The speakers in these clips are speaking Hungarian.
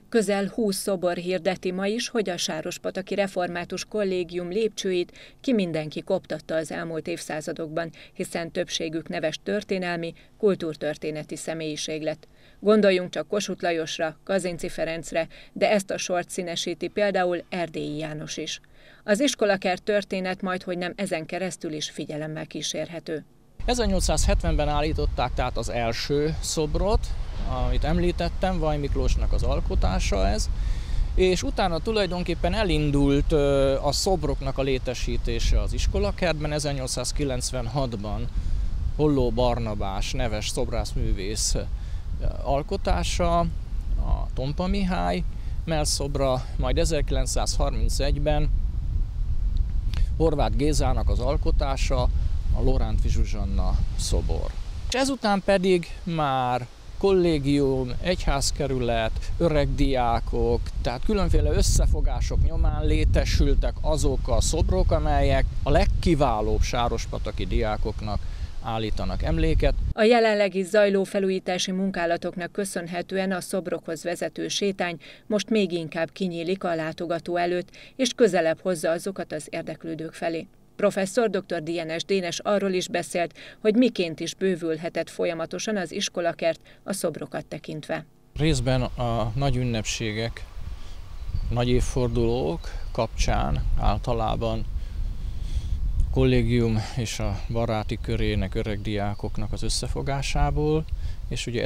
Közel 20 szobor hirdeti ma is, hogy a Sárospataki Református Kollégium lépcsőit ki mindenki koptatta az elmúlt évszázadokban, hiszen többségük neves történelmi, kultúrtörténeti személyiség lett. Gondoljunk csak Kossuth Lajosra, Kazinczy Ferencre, de ezt a sort színesíti például Erdélyi János is. Az iskolakert történet majdhogy nem ezen keresztül is figyelemmel kísérhető. 1870-ben állították tehát az első szobrot, amit említettem, Vajmy Miklósnak az alkotása ez, és utána tulajdonképpen elindult a szobroknak a létesítése az iskolakertben. 1896-ban Holló Barnabás neves szobrászművész alkotása, a Tompa Mihály mellszobra, majd 1931-ben Horváth Gézának az alkotása, a Lorántffy Zsuzsanna szobor. És ezután pedig már kollégium, egyházkerület, öregdiákok, tehát különféle összefogások nyomán létesültek azok a szobrok, amelyek a legkiválóbb sárospataki diákoknak állítanak emléket. A jelenlegi zajló felújítási munkálatoknak köszönhetően a szobrokhoz vezető sétány most még inkább kinyílik a látogató előtt, és közelebb hozza azokat az érdeklődők felé. Professzor dr. Dienes Dénes arról is beszélt, hogy miként is bővülhetett folyamatosan az iskolakert a szobrokat tekintve. Részben a nagy ünnepségek, nagy évfordulók kapcsán általában a kollégium és a baráti körének, öregdiákoknak az összefogásából, és ugye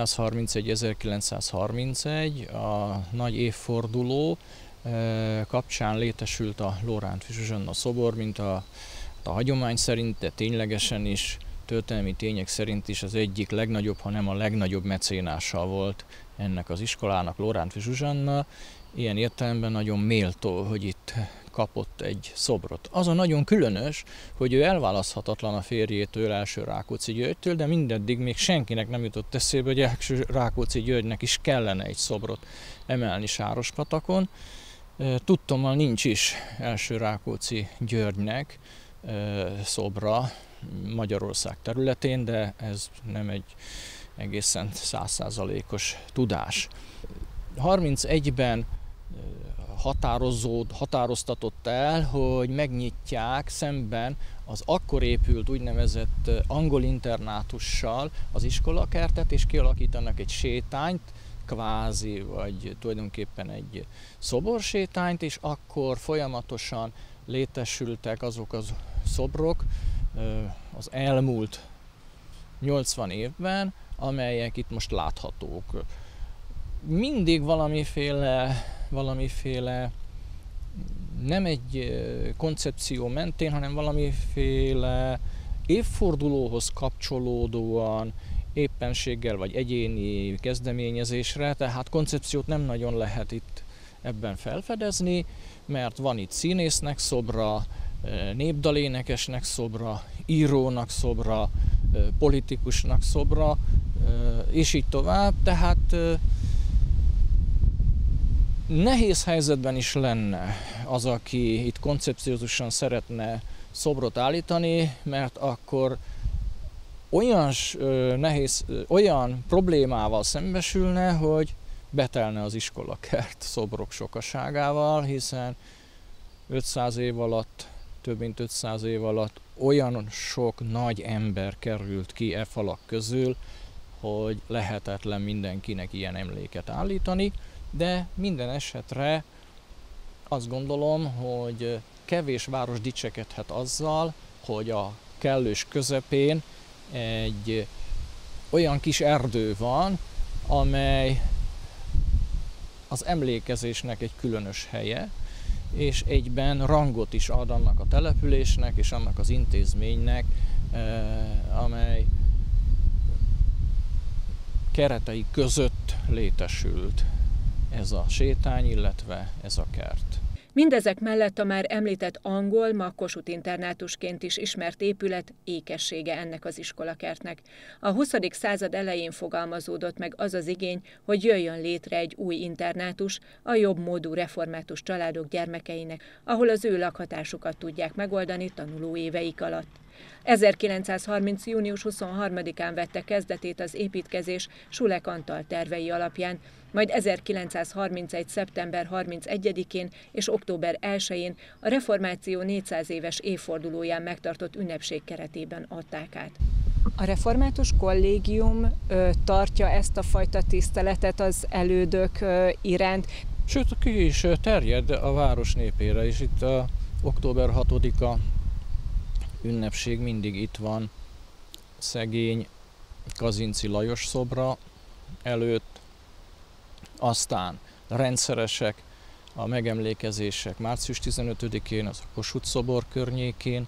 1531-1931 a nagy évforduló kapcsán létesült a Lorántffy Zsuzsanna szobor, mint a hagyomány szerint, de ténylegesen is, történelmi tények szerint is az egyik legnagyobb, ha nem a legnagyobb mecénása volt ennek az iskolának Lorántffy Zsuzsanna. Ilyen értelemben nagyon méltó, hogy itt kapott egy szobrot. Az a nagyon különös, hogy ő elválaszthatatlan a férjétől, első Rákóczi Györgytől, de mindeddig még senkinek nem jutott eszébe, hogy első Rákóczi Györgynek is kellene egy szobrot emelni Sárospatakon. Tudtommal nincs is első Rákóczi Györgynek szobra Magyarország területén, de ez nem egy egészen 100%-os tudás. 31-ben határoztatott el, hogy megnyitják szemben az akkor épült úgynevezett angol internátussal az iskolakertet, és kialakítanak egy sétányt, kvázi, vagy tulajdonképpen egy szoborsétányt, és akkor folyamatosan létesültek azok az szobrok az elmúlt 80 évben, amelyek itt most láthatók. Mindig valamiféle nem egy koncepció mentén, hanem valamiféle évfordulóhoz kapcsolódóan, éppenséggel vagy egyéni kezdeményezésre, tehát koncepciót nem nagyon lehet itt ebben felfedezni, mert van itt színésznek szobra, népdalénekesnek szobra, írónak szobra, politikusnak szobra, és így tovább, tehát nehéz helyzetben is lenne az, aki itt koncepciózusan szeretne szobrot állítani, mert akkor olyan problémával szembesülne, hogy betelne az iskolakert szobrok sokaságával, hiszen 500 év alatt, több mint 500 év alatt olyan sok nagy ember került ki e falak közül, hogy lehetetlen mindenkinek ilyen emléket állítani, de minden esetre azt gondolom, hogy kevés város dicsekedhet azzal, hogy a kellős közepén egy olyan kis erdő van, amely az emlékezésnek egy különös helye, és egyben rangot is ad annak a településnek és annak az intézménynek, amely keretei között létesült ez a sétány, illetve ez a kert. Mindezek mellett a már említett angol, ma Kossuth internátusként is ismert épület ékessége ennek az iskolakertnek. A 20. század elején fogalmazódott meg az az igény, hogy jöjjön létre egy új internátus a jobb módú református családok gyermekeinek, ahol az ő lakhatásukat tudják megoldani tanulóéveik alatt. 1930. június 23-án vette kezdetét az építkezés Sulek Antal tervei alapján, majd 1931. szeptember 31-én és október 1-én a reformáció 400 éves évfordulóján megtartott ünnepség keretében adták át. A református kollégium tartja ezt a fajta tiszteletet az elődök iránt. Sőt, ki is terjed a város népére, és itt a október 6-a ünnepség mindig itt van szegény Kazinczy Lajos szobra előtt, aztán rendszeresek a megemlékezések március 15-én, az a Kossuth szobor környékén,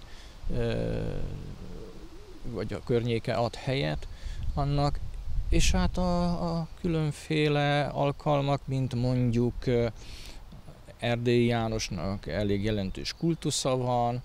vagy a környéke ad helyet annak, és hát a különféle alkalmak, mint mondjuk Erdélyi Jánosnak elég jelentős kultusza van,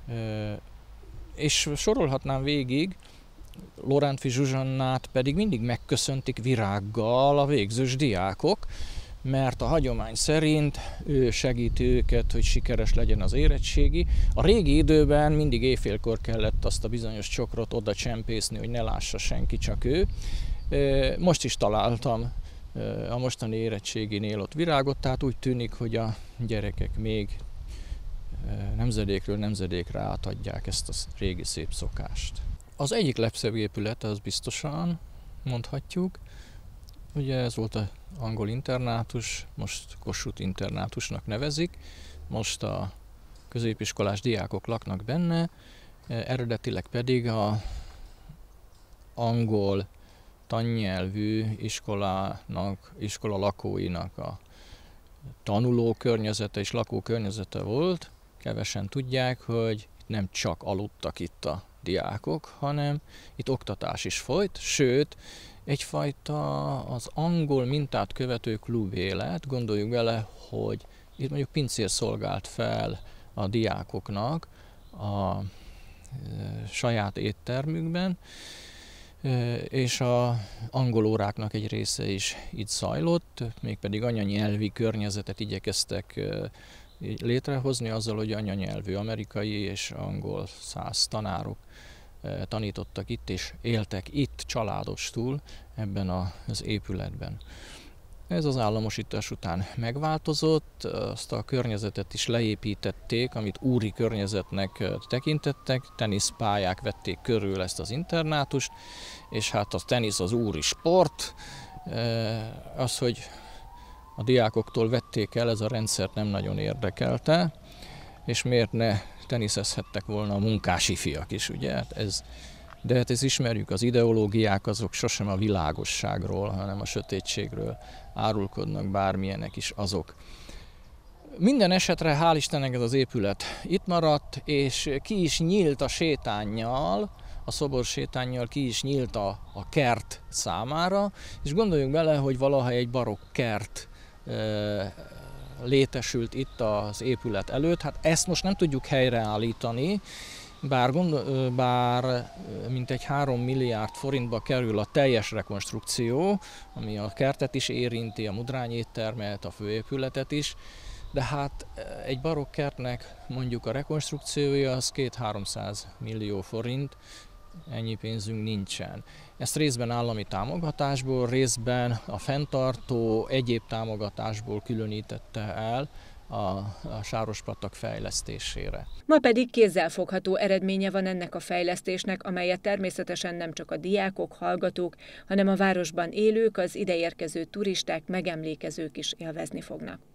és sorolhatnám végig, Lorántffy Zsuzsannát pedig mindig megköszöntik virággal a végzős diákok, mert a hagyomány szerint ő segíti őket, hogy sikeres legyen az érettségi. A régi időben mindig éjfélkor kellett azt a bizonyos csokrot oda csempészni, hogy ne lássa senki, csak ő. Most is találtam a mostani érettséginél ott virágot, tehát úgy tűnik, hogy a gyerekek még nemzedékről nemzedékre átadják ezt a régi szép szokást. Az egyik legszebb épület, az biztosan mondhatjuk, ugye ez volt az angol internátus, most Kossuth internátusnak nevezik, most a középiskolás diákok laknak benne, eredetileg pedig az angol tannyelvű iskola lakóinak a tanuló környezete és lakó környezete volt. Kevesen tudják, hogy nem csak aludtak itt a diákok, hanem itt oktatás is folyt, sőt, egyfajta az angol mintát követő klubélet, gondoljuk bele, hogy itt mondjuk pincér szolgált fel a diákoknak a saját éttermükben, és az angol óráknak egy része is itt zajlott, mégpedig anyanyelvi környezetet igyekeztek létrehozni azzal, hogy anyanyelvű amerikai és angol száz tanárok tanítottak itt, és éltek itt családostul ebben az épületben. Ez az államosítás után megváltozott, azt a környezetet is leépítették, amit úri környezetnek tekintettek, teniszpályák vették körül ezt az internátust, és hát a tenisz az úri sport, az, hogy a diákoktól vették el, ez a rendszert nem nagyon érdekelte, és miért ne teniszezhettek volna a munkás ifjak is, ugye? De hát ezt ismerjük, az ideológiák azok sosem a világosságról, hanem a sötétségről árulkodnak, bármilyenek is azok. Minden esetre hál' Istennek ez az épület itt maradt, és ki is nyílt a sétánnyal, a szobor sétánnyal ki is nyílt a kert számára, és gondoljunk bele, hogy valaha egy barokk kert létesült itt az épület előtt. Hát ezt most nem tudjuk helyreállítani, bár mintegy 3 milliárd forintba kerül a teljes rekonstrukció, ami a kertet is érinti, a mudrányéttermet, a főépületet is, de hát egy barokk kertnek mondjuk a rekonstrukciója az 200-300 millió forint, ennyi pénzünk nincsen. Ezt részben állami támogatásból, részben a fenntartó egyéb támogatásból különítette el a Sárospatak fejlesztésére. Ma pedig kézzelfogható eredménye van ennek a fejlesztésnek, amelyet természetesen nem csak a diákok, hallgatók, hanem a városban élők, az ideérkező turisták, megemlékezők is élvezni fognak.